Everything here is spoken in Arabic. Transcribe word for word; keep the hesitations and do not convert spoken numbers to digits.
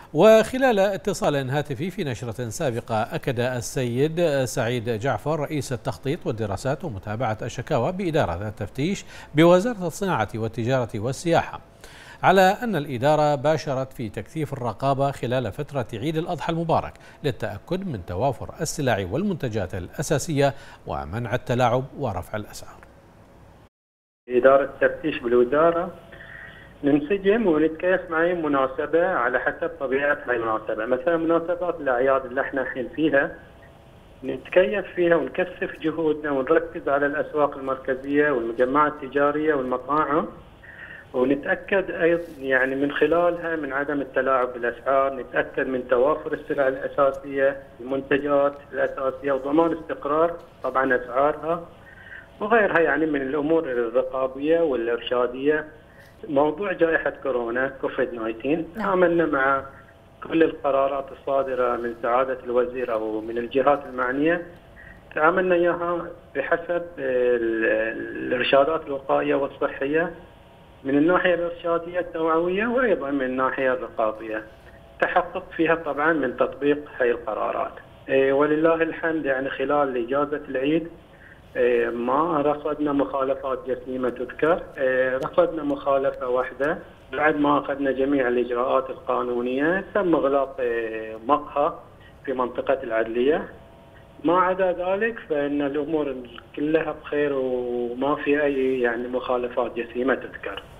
وخلال اتصال هاتفي في نشرة سابقة، أكد السيد سعيد جعفر رئيس التخطيط والدراسات ومتابعة الشكاوى بإدارة التفتيش بوزارة الصناعة والتجارة والسياحة على أن الإدارة باشرت في تكثيف الرقابة خلال فترة عيد الأضحى المبارك للتأكد من توافر السلع والمنتجات الأساسية ومنع التلاعب ورفع الأسعار. إدارة التفتيش بالوزارة ننسجم ونتكيف مع أي مناسبة على حسب طبيعة هاي المناسبة. مثلا مناسبات الأعياد اللي احنا الحين فيها نتكيف فيها ونكثف جهودنا ونركز على الأسواق المركزية والمجمعات التجارية والمطاعم، ونتأكد أيضا يعني من خلالها من عدم التلاعب بالأسعار، نتأكد من توافر السلع الأساسية، المنتجات الأساسية، وضمان استقرار طبعا أسعارها وغيرها يعني من الأمور الرقابية والإرشادية. موضوع جائحة كورونا كوفيد تسعة عشر تعاملنا مع كل القرارات الصادرة من سعادة الوزير أو من الجهات المعنية، تعاملنا إياها بحسب الإرشادات الوقائية والصحية من الناحية الإرشادية التوعوية وأيضا من الناحية الرقابية، تحقق فيها طبعا من تطبيق هذه القرارات. ولله الحمد يعني خلال إجازة العيد ما رصدنا مخالفات جسيمة تذكر، رصدنا مخالفة واحدة بعد ما أخذنا جميع الإجراءات القانونية، تم إغلاق مقهى في منطقة العدلية. ما عدا ذلك فإن الأمور كلها بخير وما في أي يعني مخالفات جسيمة تذكر.